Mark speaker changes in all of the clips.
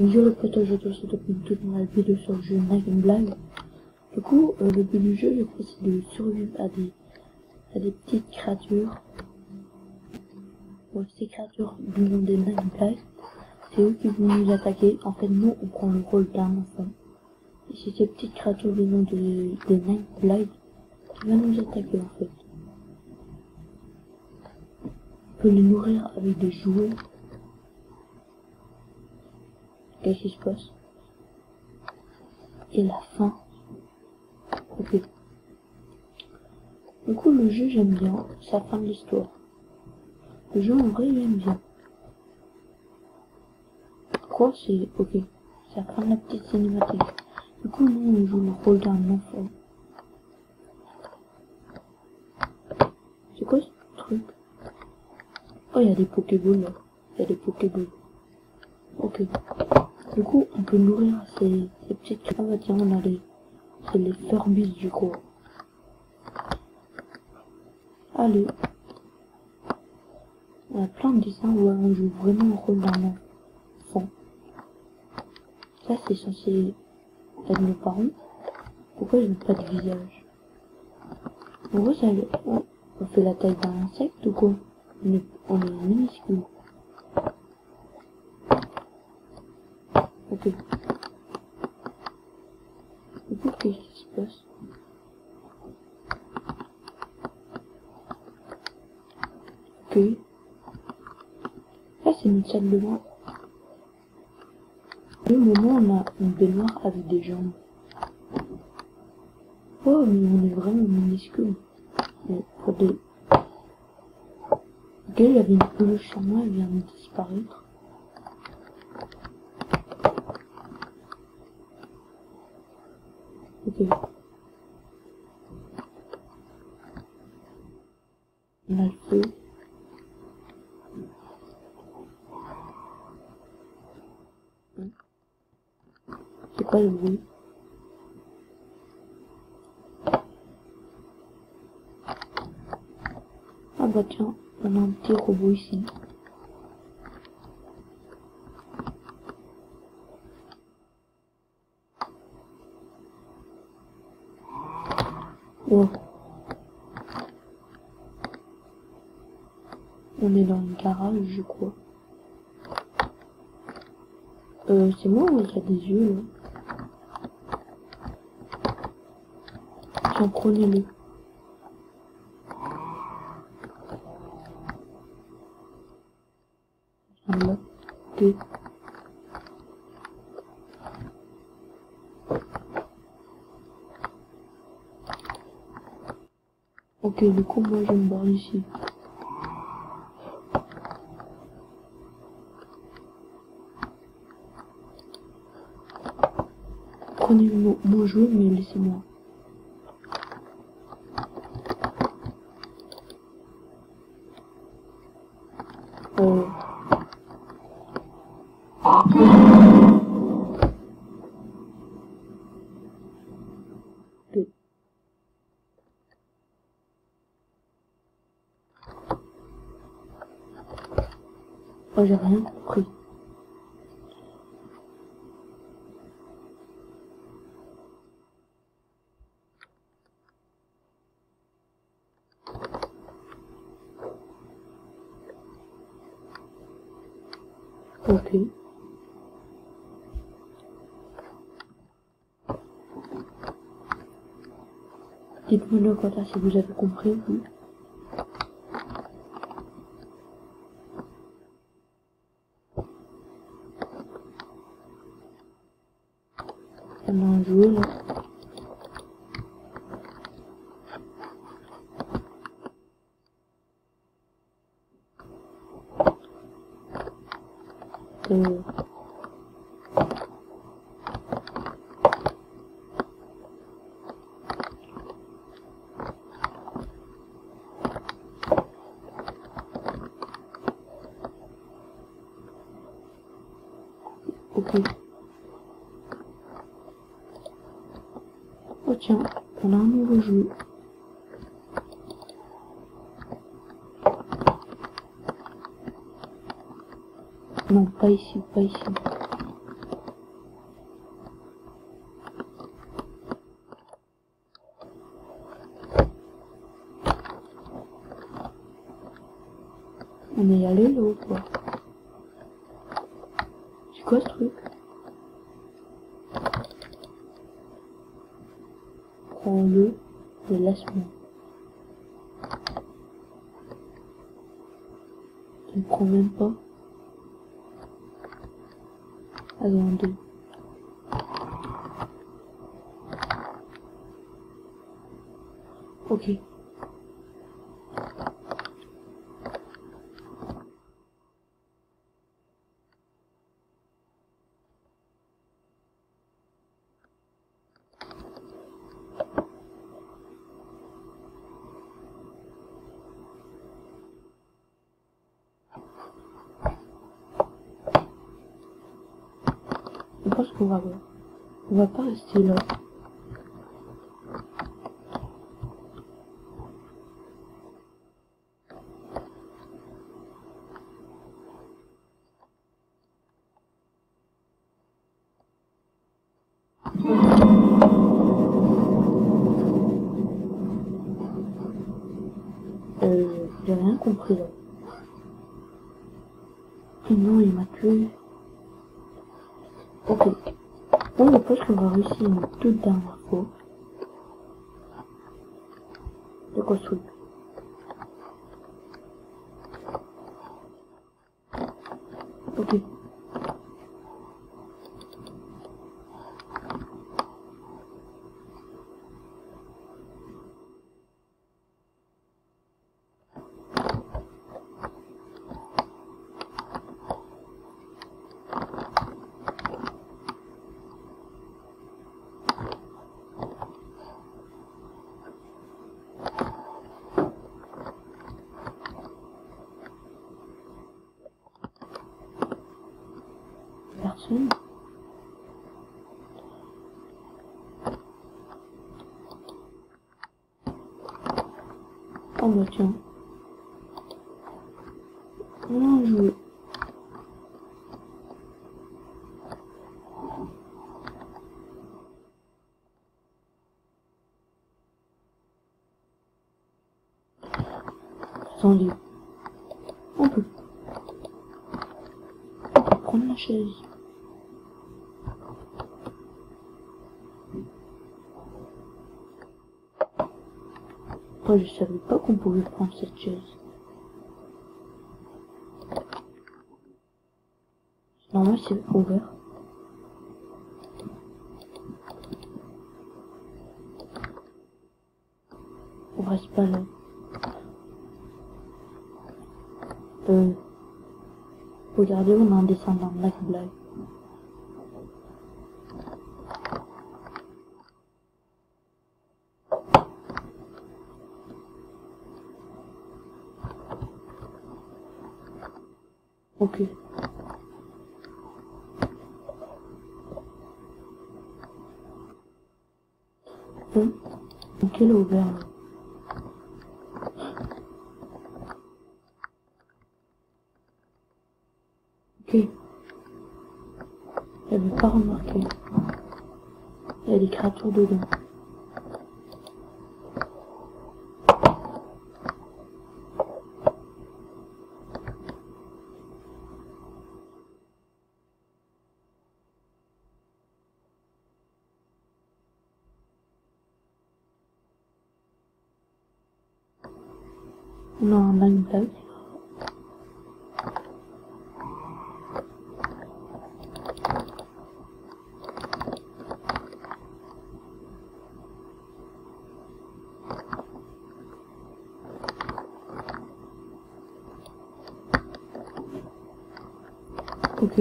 Speaker 1: Je répète aujourd'hui sur depuis toute ma vidéo sur le jeu Night and Blind. Du coup, le but du jeu, je crois, c'est de survivre à des petites créatures. Ouais, ces créatures du nom des Night and Blind, c'est eux qui vont nous attaquer. En fait, nous, on prend le rôle d'un enfant. Et c'est ces petites créatures du nom des Night and Blind qui vont nous attaquer, en fait. On peut les nourrir avec des jouets. Qu'est-ce qui se passe? Et la fin. Ok. Du coup, le jeu, j'aime bien. C'est la fin de l'histoire. Le jeu, en vrai, j'aime bien. Quoi, c'est... Ok. C'est la fin de la petite cinématique. Du coup, nous, on joue le rôle d'un enfant. C'est quoi ce truc? Oh, il y a des Pokéballs, là. Il y a des Pokéballs. Ok. Du coup, on peut nourrir ces petites... Ah bah tiens, on a les... C'est les Furbies, du coup. Allez. On a plein de dessins où on joue vraiment le rôle d'un enfant. Ça, c'est censé être nos parents. Pourquoi ils n'ont pas de visage? En gros, ça, on fait la taille d'un insecte ou quoi? On est minuscule. Ok. Du coup, qu'est-ce qui se passe? Ok. Là, c'est notre salle de bain. Au moment, on a une baignoire avec des jambes. Oh, mais on est vraiment minuscule. Mais pour des... Ok, il y avait une peluche sur moi, elle vient de disparaître. Ok. On a le feu. C'est quoi le bruit? Ah bah tiens, on a un petit robot ici. Oh. On est dans le garage, je crois. C'est moi ou il y a des yeux là? Tiens, prenez-le. Là. Ok. Ok, du coup, moi je me barre ici. Prenez mon jouet, mais laissez-moi. Ok. Oh, j'ai rien compris. Ok. Dites-moi le commentaire si vous avez compris, vous. On a un jouet là. Ok. Oh tiens, on a un nouveau jouet. Non, pas ici, pas ici. C'est quoi ce truc? Prends-le et laisse-moi. Tu ne prends même pas. Attendez. Ok. Je pense qu'on va voir. On va pas rester là. J'ai rien compris là. Et non, il m'a tué. Ok. Bon, je pense qu'on va réussir une toute dernière fois. De construire. Ok. Personne. Oh bah tiens. Non, je... Attendez. On peut prendre la chaise. Moi, je savais pas qu'on pouvait prendre cette chaise. Normalement, c'est ouvert. On reste pas là. Regardez, on a un dessin d'un Black Black. Ok. Ok, elle est ouverte là. Ok. J'avais pas remarqué. Il y a des créatures dedans. On a un Black Black. Ok.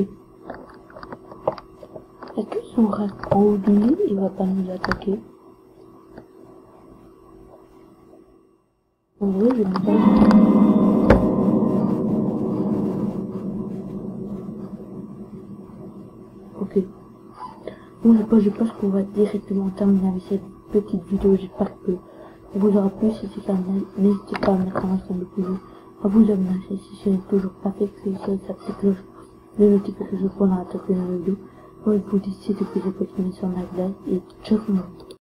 Speaker 1: Est-ce que si on reste en haut du lit, il va pas nous attaquer? En vrai, je ne sais pas. Ok. Bon, je pense qu'on va directement terminer avec cette petite vidéo. J'espère que vous aura plu. Si c'est ça, n'hésitez pas à mettre un ensemble de pouces, à vous abonner si ce n'est toujours pas fait, que sur sa petite cloche de notification pour ne rater aucune vidéo. Moi, je vous dis, c'était que j'ai continué sur ma blague et ciao tout le monde.